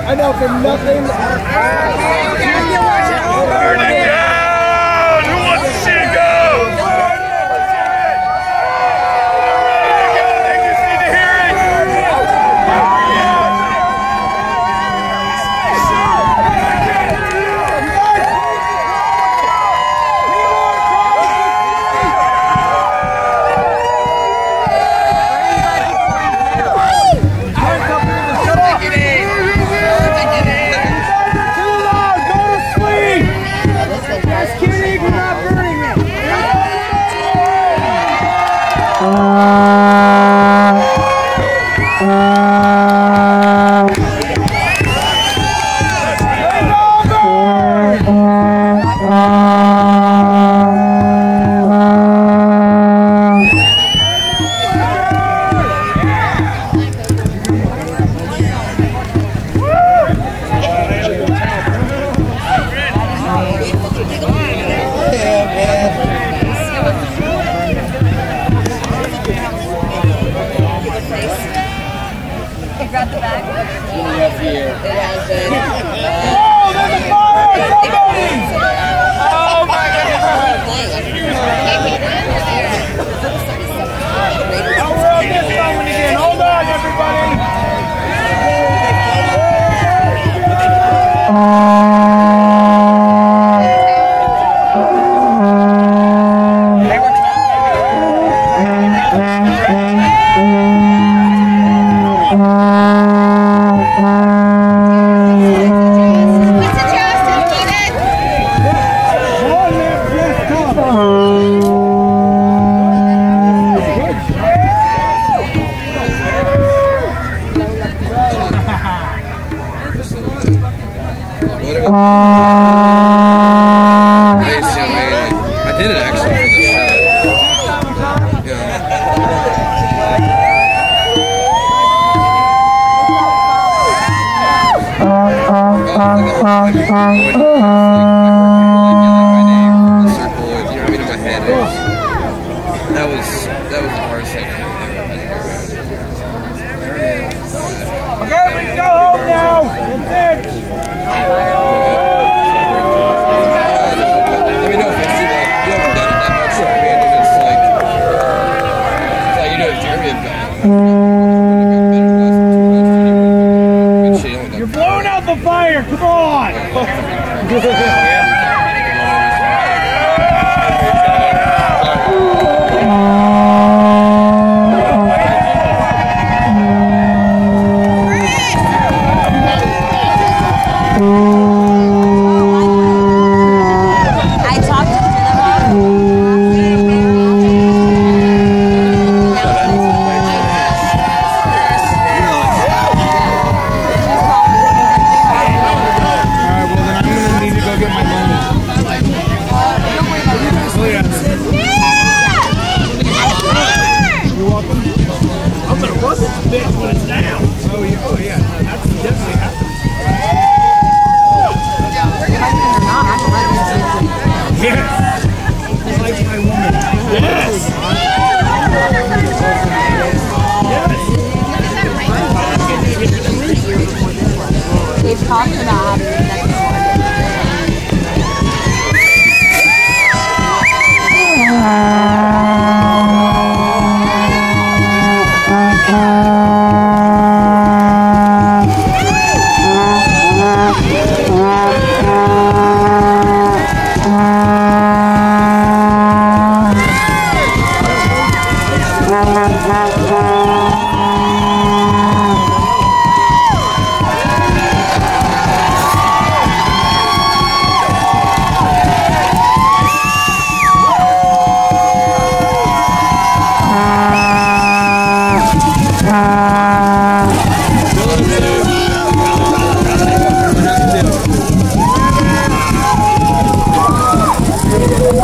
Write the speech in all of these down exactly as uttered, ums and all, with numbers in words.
I know from nothing. Burn it down! Who wants to see it go? They just need to hear it. You're blowing out the fire, come on!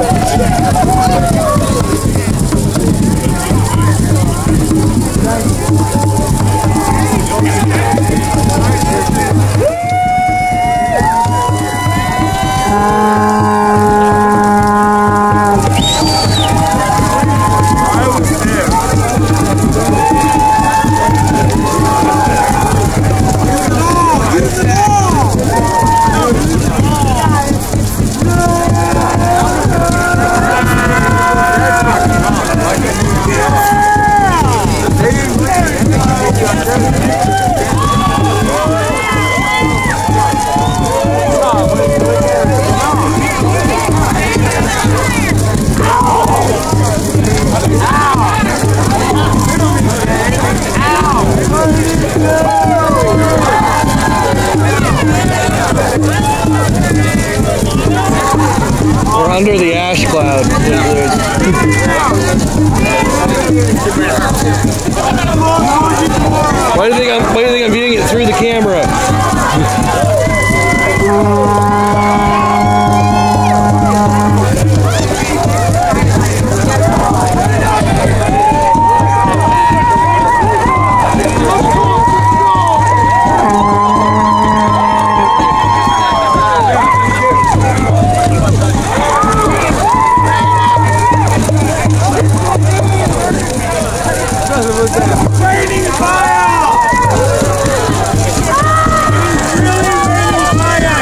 Nice. Why do you think I'm? Why do you think I'm viewing it through the camera? Raining fire! Really raining fire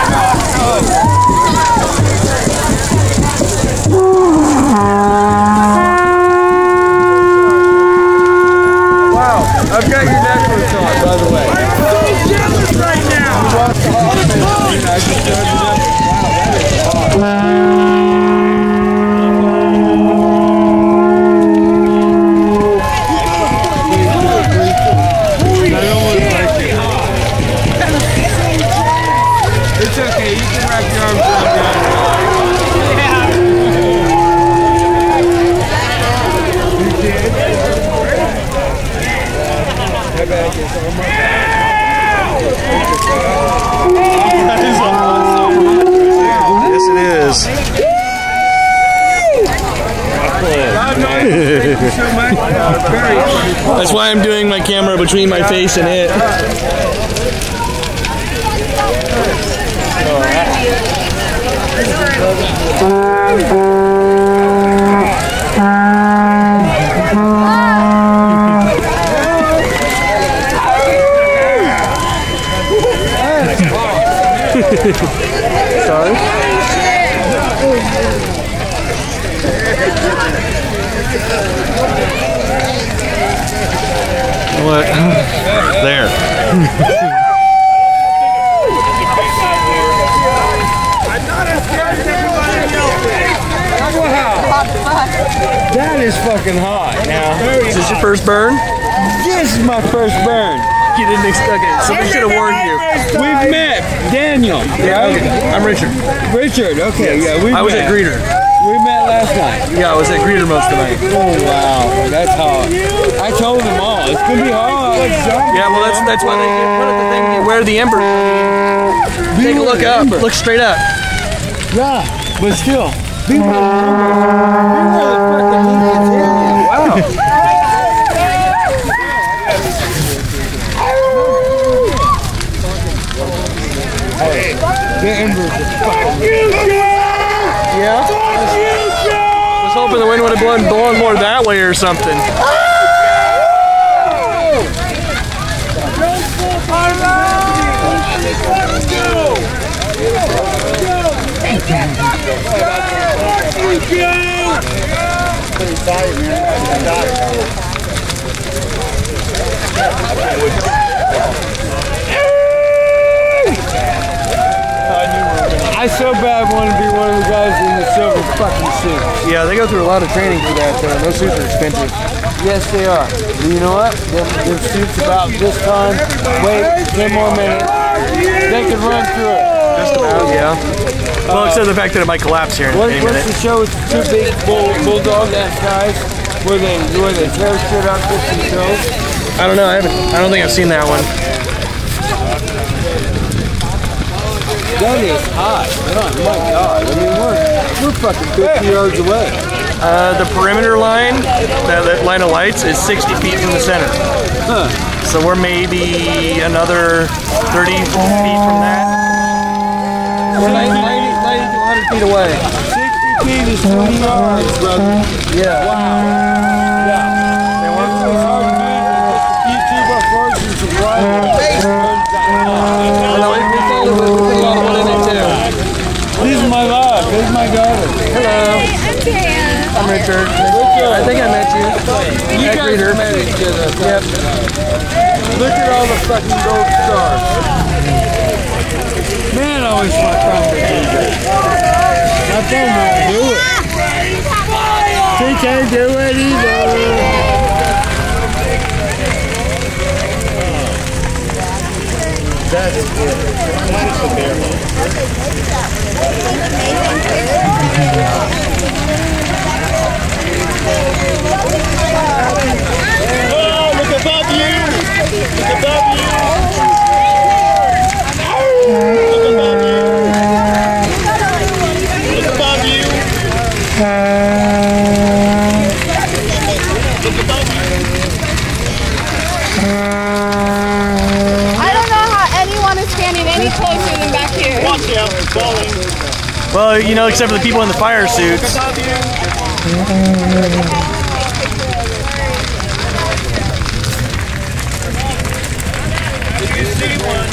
Wow, I've got your necklace on, by the way. I'm so jealous right now! All the time! I just turned it up. Wow, that is It's okay, you can wrap your arms around You did? My bad, it's on my That is awesome. Yes, it is. Thank you so much. That's why I'm doing my camera between my face and it. Sorry? What? There. That is fucking hot. Now, is this your first burn? This is my first burn. You didn't expect it. Somebody should have warned you. We've met Daniel. Yeah, okay. I'm Richard. Richard, okay, yes. Yeah. We I was met. at Greeter. We met last night. Yeah, I was at Greeter most of the night. Oh wow, that's hot. I told them all it's gonna be hot. Yeah, well that's that's why they put it the thing. You wear the ember. Take a look up. Ember. Look straight up. Yeah, but still. Be where the fucking Indians in. Wow. Hey, the embers are fucking. Yeah? I was hoping the wind would have blown, blown more that way or something. Pretty tight, man. I so bad want to be one of the guys in the silver fucking suit. Yeah, they go through a lot of training for that. Uh, those suits are expensive. Yes, they are. But you know what? Them, them suits about this time. Wait ten more minutes. They can run through it. Just about, yeah. Well, except the fact that it might collapse here in what, any minute. What's the show with the two big bull, bulldog-ass guys where they where they tear shit up just themselves? I don't know. I haven't. I don't think I've seen that one. That is hot. Oh my god. I mean, we're, we're fucking fifty yards away. Uh, the perimeter line, that, that line of lights, is sixty feet from the center. Huh. So we're maybe another thirty feet from that. We're ninety, ninety to one hundred feet away. sixty feet is twenty yards, brother. Yeah. Wow. Yeah. And we're so hard to make just a few two by fours and some rifles. This is my love. This is my daughter. Hello. I'm Dan. I'm Richard. Richard. I think I met you. You at guys Greeter. Met each other. Yep. Look at all the fucking gold stars. Man, I always want to come to Greeter. I told him to do it. She can't do it either. That's good. That's a bear. Thank you. I don't know how anyone is standing any closer than back here. Watch out, it's falling. Well, you know, except for the people in the fire suits. Did you see one?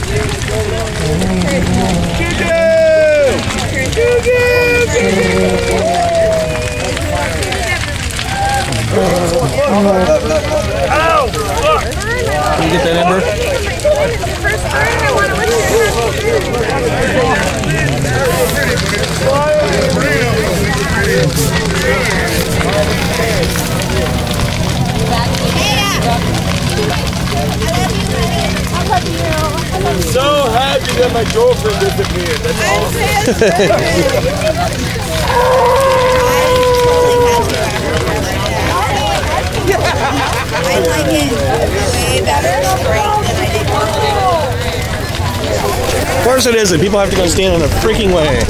Ow! Fuck! Can you get that, Ember? First burn, I want to I'm so happy that my girlfriend disappeared. That's I like it way better straight than I did before. Of course it isn't. People have to go stand in a freaking way.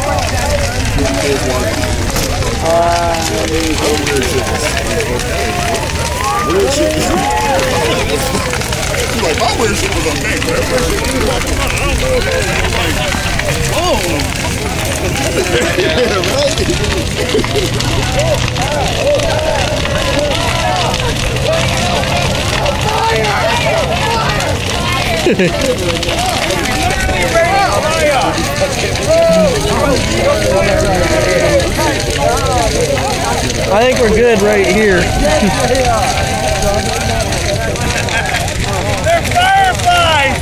I think we're good right here. They're fireflies!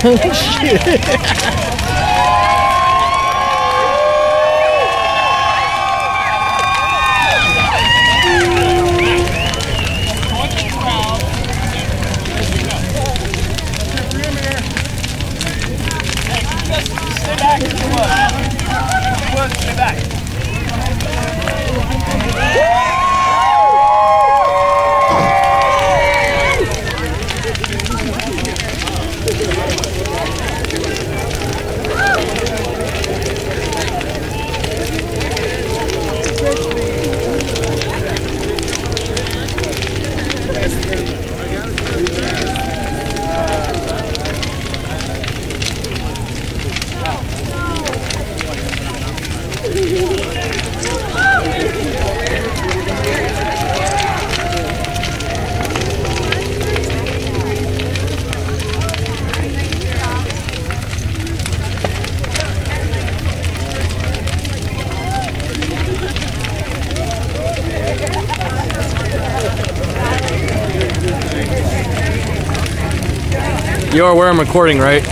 You are where I'm recording, right?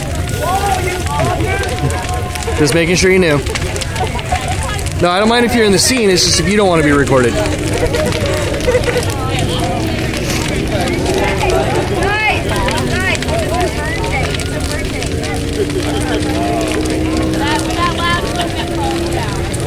Just making sure you knew. No, I don't mind if you're in the scene, it's just if you don't want to be recorded. Nice! Nice! It's a birthday. It's a birthday. That, that last one got fallen down.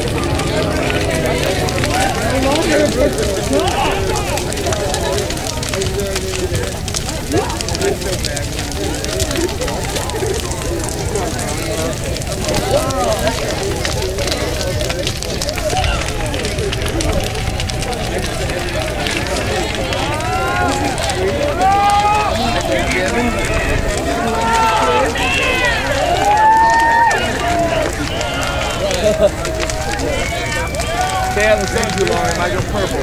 Stay on the same too long, it might go purple.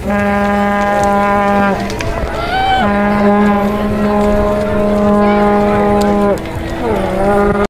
Bye.